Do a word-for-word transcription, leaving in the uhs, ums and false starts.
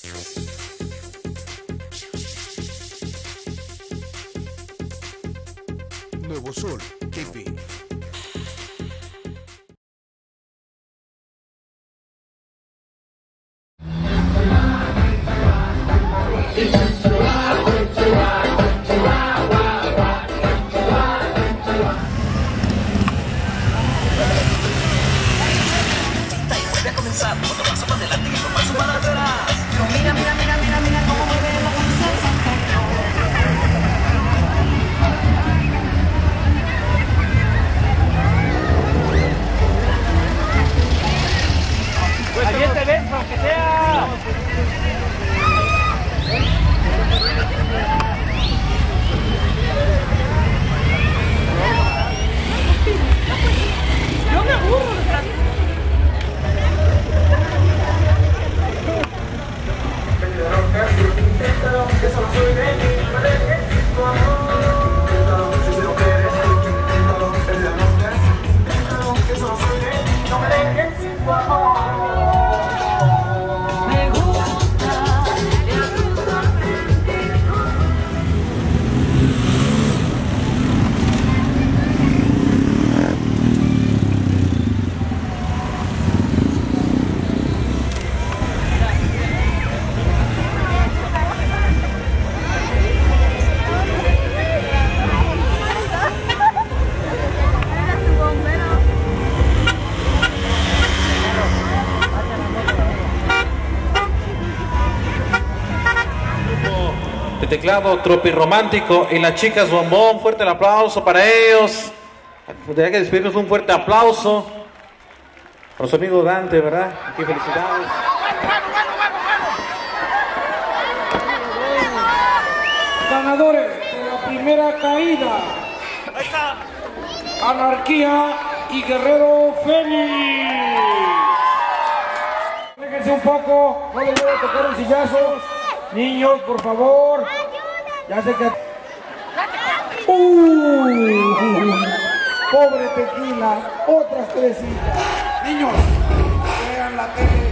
Nuevo Sol T V. Voy a comenzar, otro paso para adelante y otro paso para atrás. Mira, mira, mira, mira, mira cómo mueve la princesa. ¡Caliente dentro, aunque sea! Yo me aburro de verdad. De teclado Tropirromántico y las chicas Bombón, fuerte el aplauso para ellos. Tenía que despedirnos, un fuerte aplauso a nuestro amigo Dante, ¿verdad? Aquí felicidades. Ganadores de la primera caída, Anarquía y Guerrero Fénix. Déjense un poco, no les voy a tocar un sillazo. Niños, por favor. Ya sé que... Uh, pobre Tequila, otras tres hijas. Niños, vean la tele.